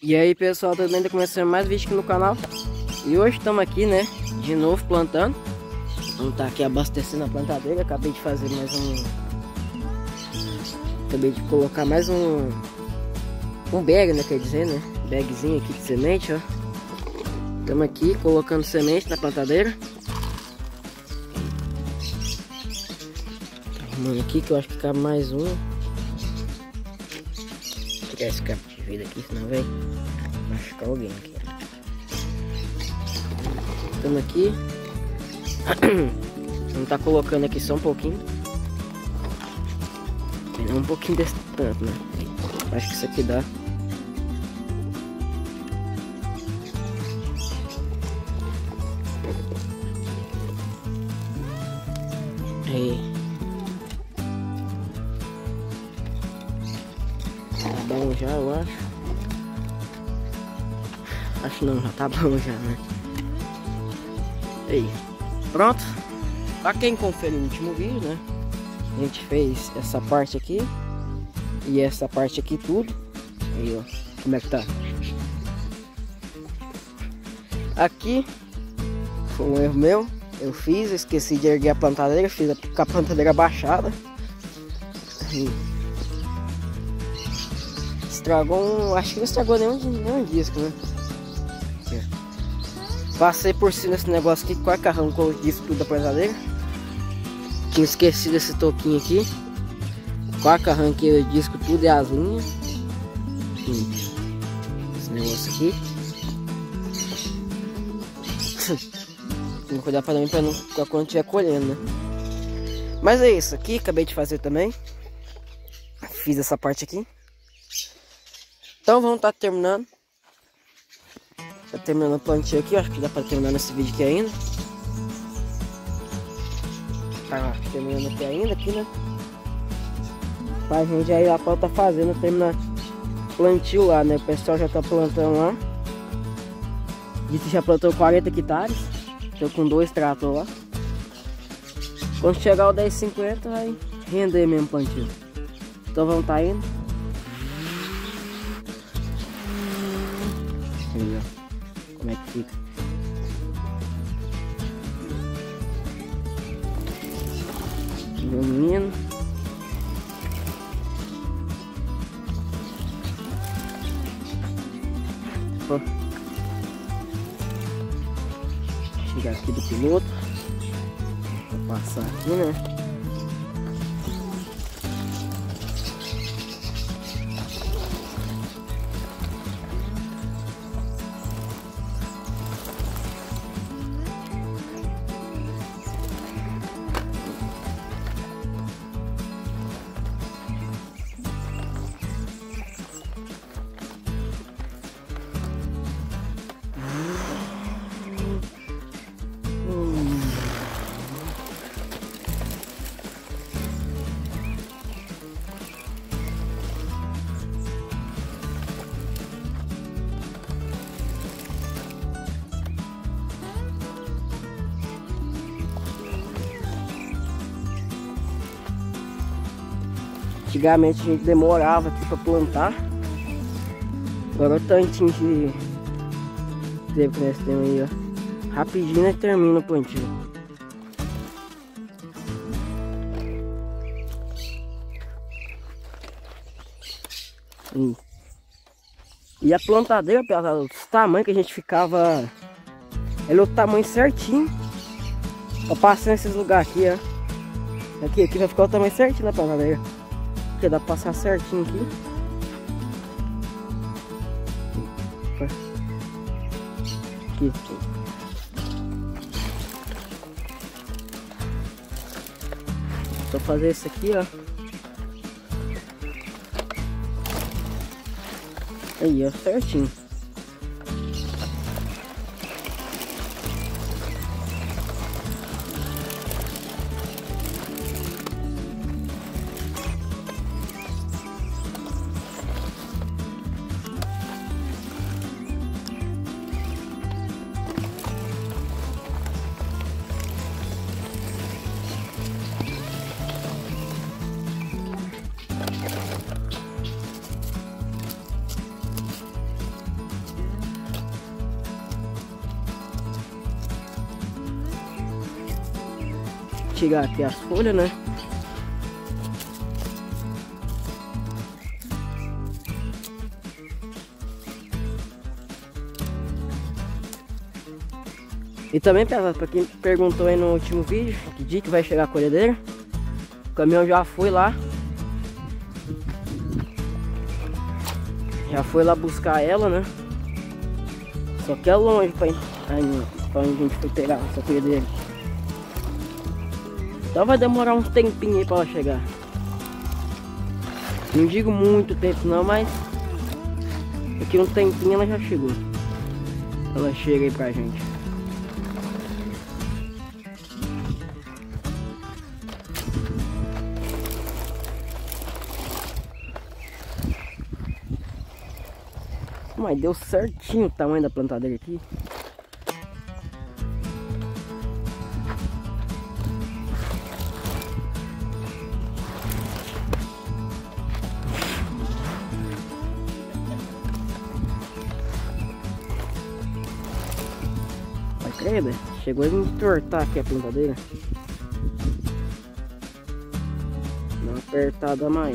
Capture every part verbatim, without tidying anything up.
E aí pessoal, tudo bem? Tá começando mais vídeo aqui no canal. E hoje estamos aqui, né, de novo plantando. Vamos estar aqui abastecendo a plantadeira. Acabei de fazer mais um... Acabei de colocar mais um... Um bag, né, quer dizer, né? Bagzinho aqui de semente, ó. Estamos aqui colocando semente na plantadeira. Tá arrumando aqui que eu acho que cabe mais um. Vou tirar esse cabo de vidro aqui, senão vai machucar alguém aqui. Estamos aqui. Vamos estar colocando aqui só um pouquinho. Um pouquinho desse tanto, né? Acho que isso aqui dá. Aí. Tá bom já, eu acho. Acho não, já tá bom já, né? Aí. Pronto. Pra quem conferiu o último vídeo, né? A gente fez essa parte aqui. E essa parte aqui tudo. Aí, ó. Como é que tá? Aqui. Foi um erro meu. Eu fiz, esqueci de erguer a plantadeira, fiz a, com a plantadeira baixada. E estragou um, acho que não estragou nenhum, nenhum disco, né? Aqui, passei por cima desse negócio aqui, quase que arrancou o disco tudo da plantadeira. Tinha esquecido esse toquinho aqui. Quase que arranquei o disco tudo e as linhas. Esse negócio aqui. Tem que cuidar para mim para não ficar quando estiver colhendo, né? Mas é isso aqui, acabei de fazer também. Fiz essa parte aqui. Então vamos estar tá terminando. Tá terminando o plantio aqui, acho que dá para terminar nesse vídeo aqui ainda. Tá terminando aqui ainda, aqui, né? Pra gente aí lá pra tá fazendo, terminar plantio lá, né? O pessoal já tá plantando lá. Disse que já plantou quarenta hectares. Tô com dois tratos lá. Quando chegar o dez cinquenta vai render mesmo plantio. Então vamos tá indo. Aí, ó. Como é que fica? Meu menino. Ó. Chegar aqui do piloto. Vou passar aqui, né? Antigamente a gente demorava aqui para plantar. Agora o tantinho de tempo que nós temos aí, ó. Rapidinho nós termina o plantio. Hum. E a plantadeira, pessoal, o tamanho que a gente ficava, ela é o tamanho certinho. Ó, passando esses lugares aqui, ó. Aqui, aqui vai ficar o tamanho certinho da plantadeira. Aqui dá pra passar certinho aqui. Aqui. Só fazer isso aqui, ó. Aí, ó, certinho. tirar aqui as folhas, né? E também, pesado, para quem perguntou aí no último vídeo, que dia que vai chegar a colhedeira, o caminhão já foi lá. Já foi lá buscar ela, né? Só que é longe pra, pra onde a gente foi pegar essa colhedeira. Então vai demorar um tempinho aí pra ela chegar. Não digo muito tempo não, mas daqui um tempinho ela já chegou. Ela chega aí pra gente. Mas deu certinho o tamanho da plantadeira aqui. Vai crer, chegou a me entortar aqui a plantadeira. Dá uma apertada a mais.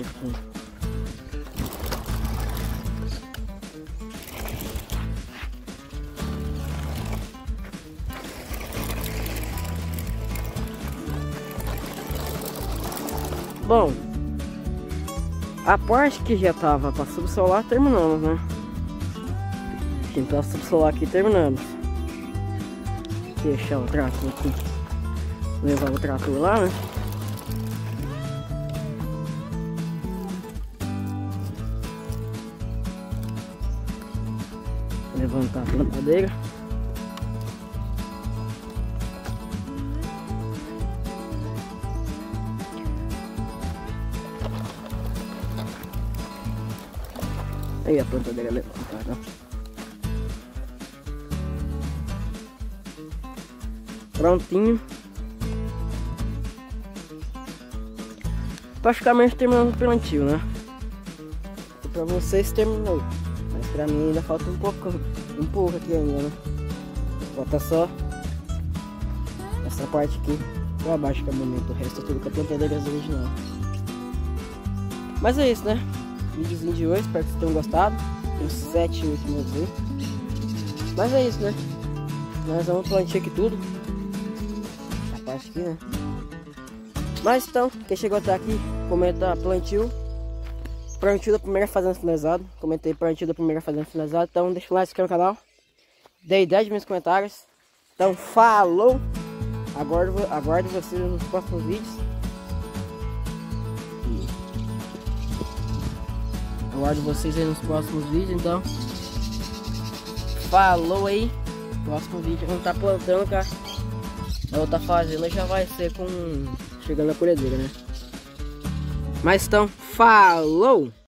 Bom, a parte que já tava para subsolar terminamos, né? Então a subsolar aqui terminamos. Deixar o trator aqui, levar o trator lá, né? Levantar a plantadeira. Aí a plantadeira levantada. Prontinho. Praticamente terminando o plantio, né? E pra vocês terminou. Mas pra mim ainda falta um pouco. Um pouco aqui ainda, né? Falta só essa parte aqui pra baixo que é o momento. O resto é tudo com a plantadeira original. Mas é isso, né? Vídeozinho de hoje, espero que vocês tenham gostado. Uns sete, oito minutos aí. Mas é isso, né? Nós vamos plantar aqui tudo. A parte aqui, né? Mas então, quem chegou até aqui, comenta plantio. Plantio da primeira fazenda finalizada. Comentei plantio da primeira fazenda finalizada. Então deixa o like, se inscreve no canal. Dei dez meus comentários. Então falou! Aguardo, aguardo vocês nos próximos vídeos. Aguardo vocês aí nos próximos vídeos, então. Falou aí. Próximo vídeo vamos estar tá plantando, cara. A outra fazenda já vai ser com... chegando a colhedeira, né? Mas então, falou!